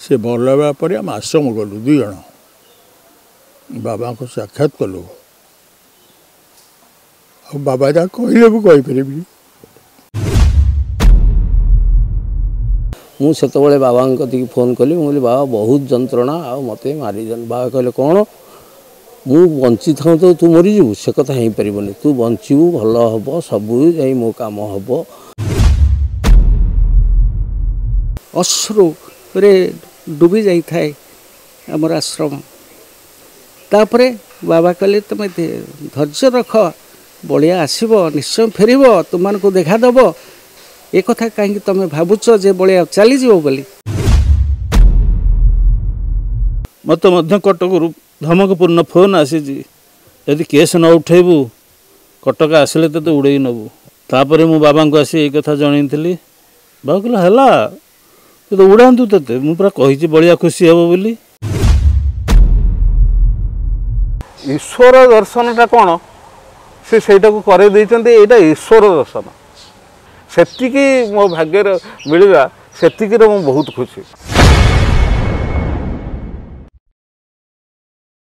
से भल होगा आम आश्रम गलु 2 जन बाबा को साक्षात कलु बाबा जहाँ कहले कहीपरि मुझे बाबा कति फोन कली मुझे बाबा बहुत जंत्रणा आ मत मारीजन बाबा कहले कौन मु बंची था तो तू मरीजु से कथा हो पारन तू बंचू भल हम सबू जा मो कम हम अश्रु रे डूबी जाए आमर आश्रम तापरे बाबा कहले तुम धैर्य रख बलिया आसब निश्चय फेर तुम को देखादब एक कथा कहीं तुम भावुच जे बलिया चलीज बोली मत मध्य कटक धमकपूर्ण फोन आसी यदि केस न उठेबू कटक आसिले तो उड़े नबू तापर मु बाबा को आसी एक कथा जनई बाबा कहला है तो उड़ातु ते मुझे कही बलिया खुशी हे बोली ईश्वर दर्शनटा कौन से कर ईश्वर दर्शन सेतिकी मो भाग्य मिलवा सेतिकी मु बहुत खुशी।